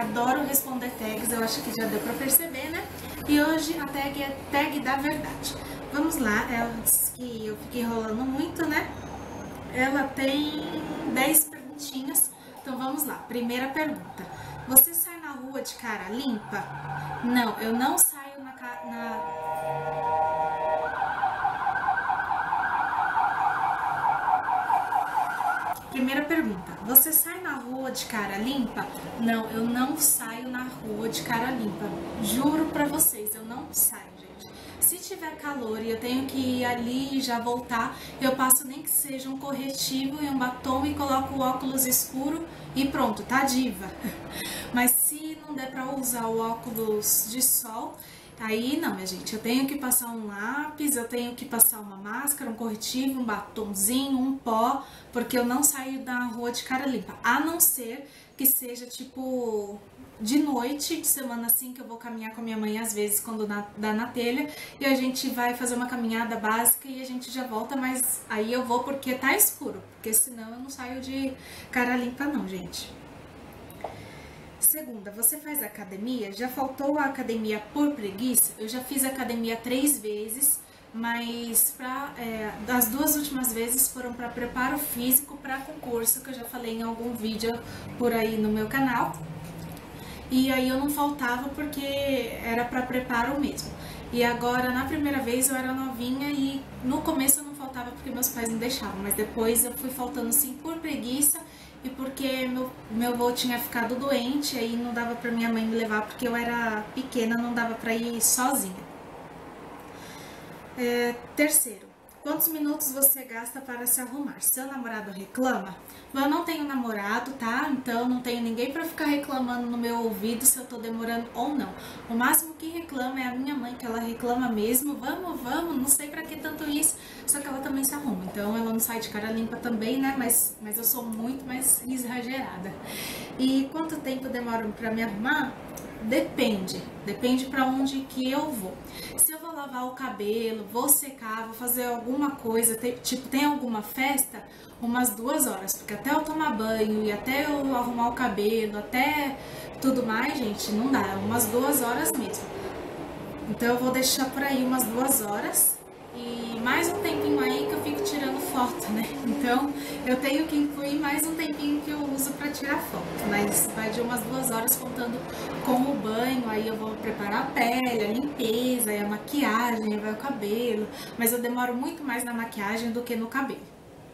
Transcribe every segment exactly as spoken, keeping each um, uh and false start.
adoro responder tags, eu acho que já deu pra perceber, né? E hoje a tag é tag da verdade. Vamos lá, ela disse que eu fiquei enrolando muito, né? Ela tem dez perguntinhas, então vamos lá. Primeira pergunta: você sai na rua de cara limpa? Não, eu não saio na... na... Primeira pergunta: você sai na rua de cara limpa? Não, eu não saio na rua de cara limpa. Juro pra vocês, eu não saio, gente. Se tiver calor e eu tenho que ir ali e já voltar, eu passo nem que seja um corretivo e um batom e coloco o óculos escuro e pronto, tá diva. Mas se não der pra usar o óculos de sol, aí não, minha gente, eu tenho que passar um lápis, eu tenho que passar uma máscara, um corretivo, um batonzinho, um pó, porque eu não saio da rua de cara limpa, a não ser que seja tipo de noite, de semana assim, que eu vou caminhar com a minha mãe às vezes quando na, dá na telha, e a gente vai fazer uma caminhada básica e a gente já volta, mas aí eu vou porque tá escuro, porque senão eu não saio de cara limpa não, gente. Segunda, você faz academia? Já faltou a academia por preguiça? Eu já fiz academia três vezes, mas pra, é, as duas últimas vezes foram para preparo físico para concurso, que eu já falei em algum vídeo por aí no meu canal. E aí eu não faltava porque era para preparo mesmo. E agora, na primeira vez eu era novinha e no começo eu não faltava porque meus pais não deixavam, mas depois eu fui faltando sim por preguiça e porque meu, meu avô tinha ficado doente, aí não dava pra minha mãe me levar porque eu era pequena, não dava pra ir sozinha. É, terceiro, quantos minutos você gasta para se arrumar? Seu namorado reclama? Eu não tenho namorado, tá? Então não tenho ninguém pra ficar reclamando no meu ouvido se eu tô demorando ou não. O máximo que reclama é a minha mãe, que ela reclama mesmo, vamos, vamos, não sei pra que tanto isso, só que ela também se arruma, então ela não sai de cara limpa também, né? Mas, mas eu sou muito mais exagerada. E quanto tempo demora pra me arrumar? Depende, depende pra onde que eu vou. Se eu vou lavar o cabelo, vou secar, vou fazer alguma coisa, te, tipo, tem alguma festa, umas duas horas, porque até eu tomar banho e até eu arrumar o cabelo, até tudo mais, gente, não dá, é umas duas horas mesmo. Então eu vou deixar por aí umas duas horas e mais um tempinho aí que eu fico tirando foto, né? Então eu tenho que incluir mais um tempinho que eu uso pra tirar foto, mas vai de umas duas horas contando com o banho, aí eu vou preparar a pele, a limpeza, aí a maquiagem, aí vai o cabelo, mas eu demoro muito mais na maquiagem do que no cabelo.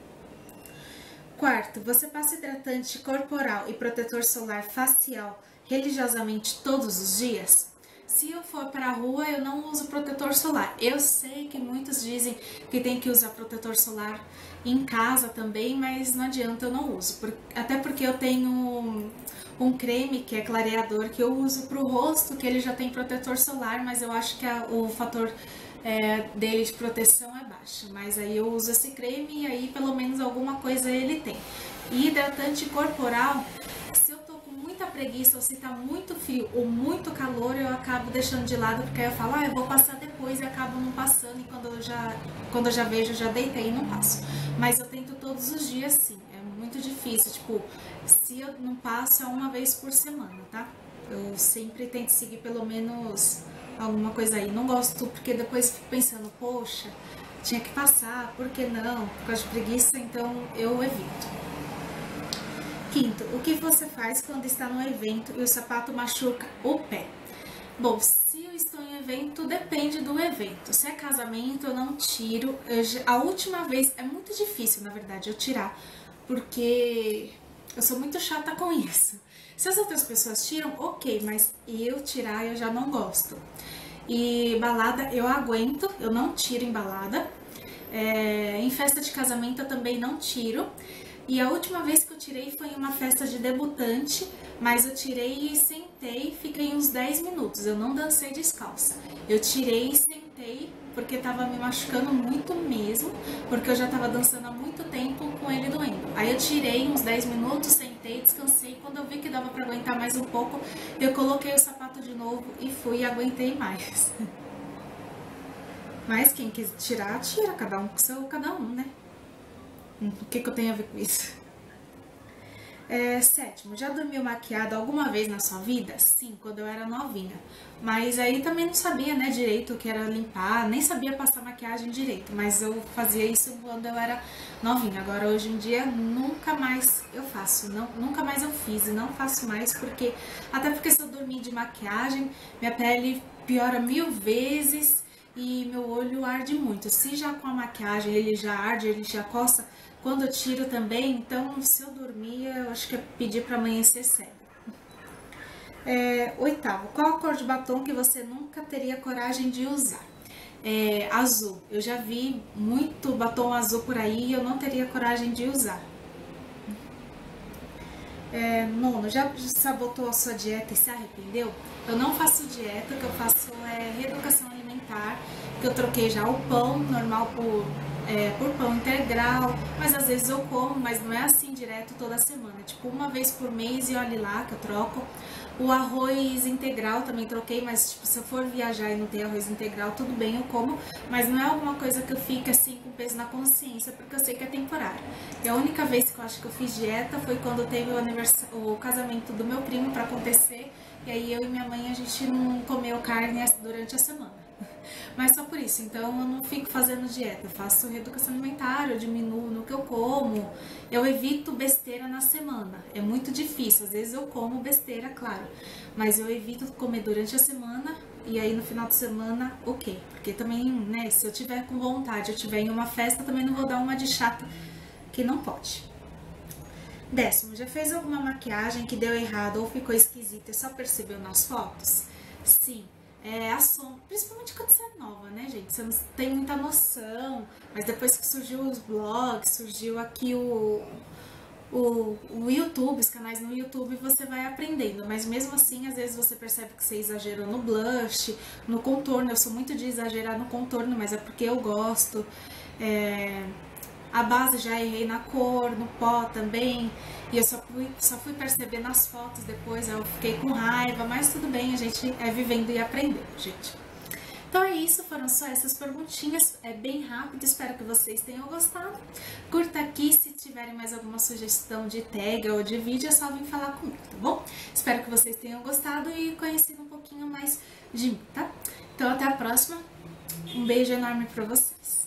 Quarto, você passa hidratante corporal e protetor solar facial religiosamente todos os dias? Se eu for para a rua, eu não uso protetor solar. Eu sei que muitos dizem que tem que usar protetor solar em casa também, mas não adianta, eu não uso. Por, até porque eu tenho um, um creme que é clareador que eu uso para o rosto, que ele já tem protetor solar, mas eu acho que a, o fator é, dele de proteção é baixo. Mas aí eu uso esse creme e aí pelo menos alguma coisa ele tem. E hidratante corporal, se eu tô com muita preguiça ou se tá muito frio ou muito calor, eu acabo deixando de lado, porque aí eu falo, ah, eu vou passar depois e acabo não passando, e quando eu já, quando eu já vejo, eu já deitei e não passo. Mas eu tento todos os dias sim, é muito difícil, tipo, se eu não passo é uma vez por semana, tá? Eu sempre tento seguir pelo menos alguma coisa aí, não gosto porque depois fico pensando, poxa, tinha que passar, por que não? Por causa de preguiça, então eu evito. Quinto, o que você faz quando está no evento e o sapato machuca o pé? Bom, se eu estou em evento, depende do evento. Se é casamento, eu não tiro. Eu, a última vez, é muito difícil, na verdade, eu tirar, porque eu sou muito chata com isso. Se as outras pessoas tiram, ok, mas eu tirar eu já não gosto. E balada eu aguento, eu não tiro em balada. É, em festa de casamento eu também não tiro. E a última vez que eu tirei foi em uma festa de debutante, mas eu tirei e sentei, fiquei uns dez minutos, eu não dancei descalça. Eu tirei e sentei porque tava me machucando muito mesmo, porque eu já tava dançando há muito tempo com ele doendo. Aí eu tirei uns dez minutos, sentei, descansei, quando eu vi que dava pra aguentar mais um pouco, eu coloquei o sapato de novo e fui e aguentei mais. Mas quem quis tirar, tira, cada um com seu, cada um, né? O que, que eu tenho a ver com isso? É, sétimo, já dormiu maquiada alguma vez na sua vida? Sim, quando eu era novinha. Mas aí também não sabia, né, direito o que era limpar, nem sabia passar maquiagem direito. Mas eu fazia isso quando eu era novinha. Agora, hoje em dia, nunca mais eu faço. Não, nunca mais eu fiz e não faço mais, porque até porque se eu dormir de maquiagem, minha pele piora mil vezes e meu olho arde muito. Se já com a maquiagem ele já arde, ele já coça, quando eu tiro também, então se eu dormir, eu acho que é pedir para amanhecer cedo. É, oitavo, qual a cor de batom que você nunca teria coragem de usar? É, azul. Eu já vi muito batom azul por aí e eu não teria coragem de usar. É, nono, já sabotou a sua dieta e se arrependeu? Eu não faço dieta, o que eu faço é reeducação alimentar, que eu troquei já o pão normal por, é, por pão integral, mas às vezes eu como, mas não é assim direto toda semana, tipo uma vez por mês e olhe lá que eu troco. O arroz integral também troquei, mas tipo, se eu for viajar e não ter arroz integral, tudo bem, eu como, mas não é alguma coisa que eu fique assim com peso na consciência, porque eu sei que é temporário. E a única vez que eu acho que eu fiz dieta foi quando teve o, anivers... o casamento do meu primo para acontecer, e aí eu e minha mãe a gente não comeu carne durante a semana. Mas só por isso, então eu não fico fazendo dieta, eu faço reeducação alimentar, eu diminuo no que eu como, eu evito besteira na semana, é muito difícil, às vezes eu como besteira, claro, mas eu evito comer durante a semana e aí no final de semana, ok, porque também, né, se eu tiver com vontade, eu tiver em uma festa, também não vou dar uma de chata, que não pode. Décimo, já fez alguma maquiagem que deu errado ou ficou esquisita e só percebeu nas fotos? Sim. É a sombra, principalmente quando você é nova, né, gente? Você não tem muita noção, mas depois que surgiu os blogs, surgiu aqui o, o, o YouTube, os canais no YouTube, você vai aprendendo. Mas mesmo assim, às vezes você percebe que você exagerou no blush, no contorno. Eu sou muito de exagerar no contorno, mas é porque eu gosto. É... A base já errei na cor, no pó também, e eu só fui, só fui perceber nas fotos depois, eu fiquei com raiva, mas tudo bem, a gente é vivendo e aprendendo, gente. Então é isso, foram só essas perguntinhas, é bem rápido, espero que vocês tenham gostado. Curta aqui, se tiverem mais alguma sugestão de tag ou de vídeo, é só vir falar comigo, tá bom? Espero que vocês tenham gostado e conhecido um pouquinho mais de mim, tá? Então até a próxima, um beijo enorme pra vocês.